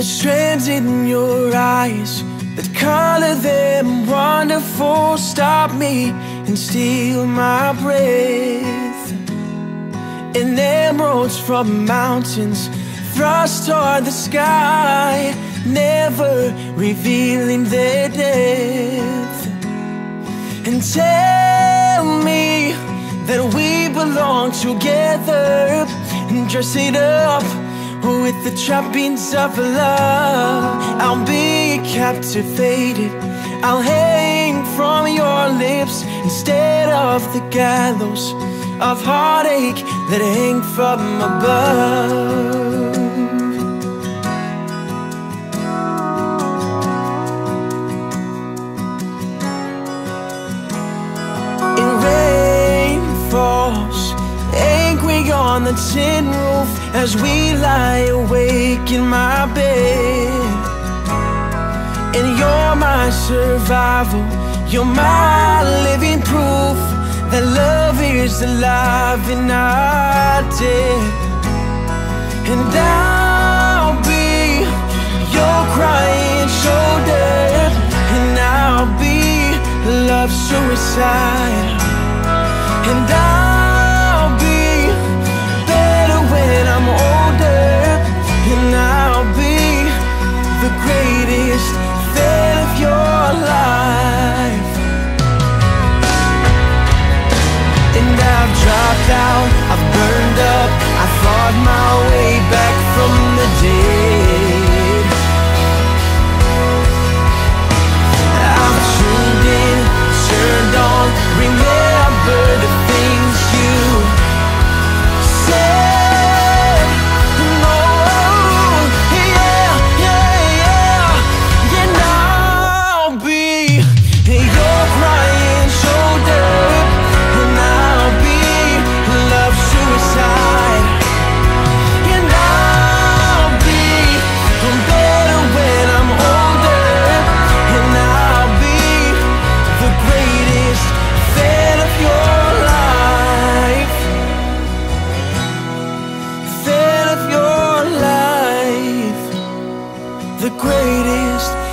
The strands in your eyes that color them wonderful stop me and steal my breath. And emeralds from mountains thrust toward the sky, never revealing their depth. And tell me that we belong together, and dress it up with the trappings of love. I'll be captivated, I'll hang from your lips instead of the gallows of heartache that hang from above. And rain falls angry on the tin roof as we lie awake in my bed. And you're my survival, you're my living proof that love is alive and not dead. And I'll be your crying shoulder, and I'll be love's suicide. And I'll be better when I'm older, and I'll be the greatest fan of your life. And I've dropped out, I've burned up, I fought my way back from the dead. I've tuned in, turned on, remember the things you said. Oh, yeah, yeah, yeah. And I'll be your crying shoulder, and I'll be love suicide. And I'll be better when I'm older, and I'll be the greatest fan of your life. Fan of your life. The greatest